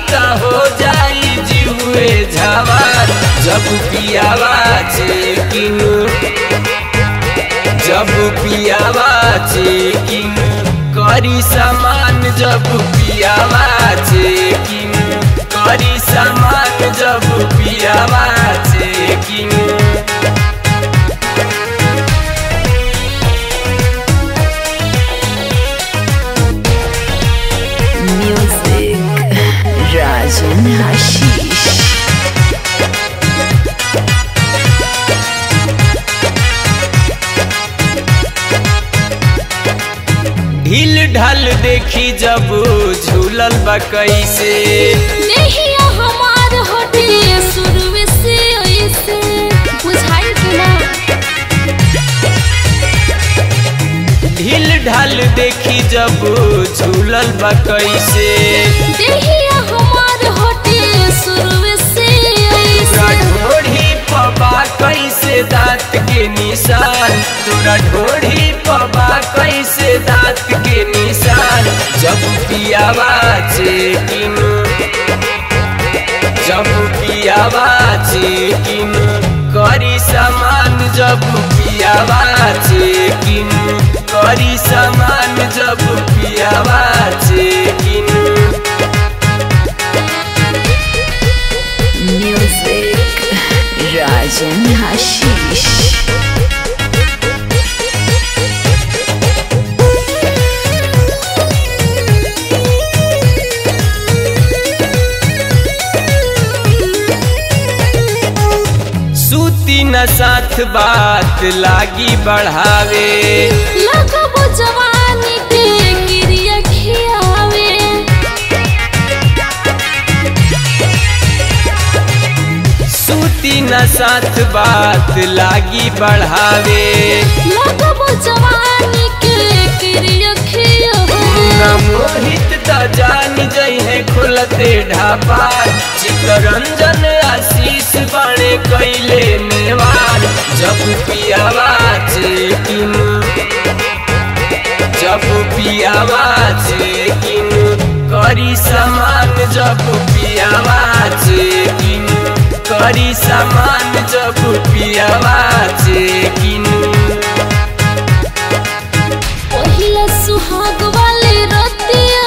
त हो जाई जीवे झावार जब पियावा चेकिंग जब पियावा चेकिंग करी सामान जब पियावा चेकिंग करी सामान जब पियावा चेकिंग राजन आशीष ढील ढाल देखी जब झूलल बा कैसे नहीं हमार होटे शुरू से ऐसे बुझाई ना ढील ढाल देखी जब झूलल बा कैसे नहीं हमार होटे शुरू से ऐसे ढोढ़ी पबा कैसे दांत के निशान तोरा ढोढ़ी पबा कैसे दांत के निशान जब पियावा चेकिंग जब पियावा चेकिंग करी सामान जब पियावा चेकिंग करी सामान जब पियावा चेकिंग म्यूजिक राजन आशीष सूती न साथ बात लागी बढ़ावे लगबो जवानी के गिरिया खियावे सूती न साथ बात लागी बढ़ावे लगबो जवानी के गिरिया खियावे न मोहित त जान जइहे खुलते ढापा चितरंजन आशीष बाणे कैले नेवान जब पियावा चेकिंग जब पियावा चेकिंग करी सामान जब पियावा चेकिंग करी सामान जब पियावा चेकिंग पहिला सुहाग वाले रतिया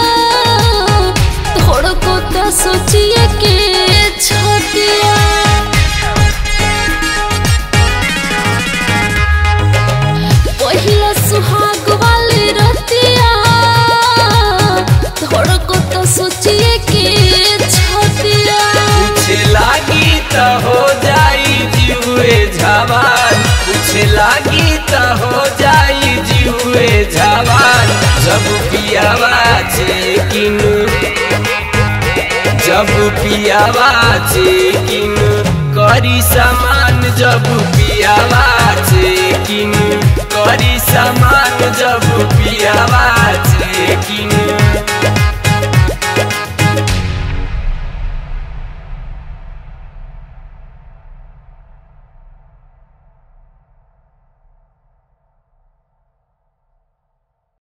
थोड़ा को तो सोचिए के छोटिया पहिला सुहाग वाले रतिया थोड़ा को तो सोचिए के छोटिया पूछे लागी त हो जाई जीवे झावान पूछे लागी त हो जाई जीवे झावान जब पियावा चेकिंग जब पियावा चेकिंग करी सामान जब पियावा चेकिंग करी सामान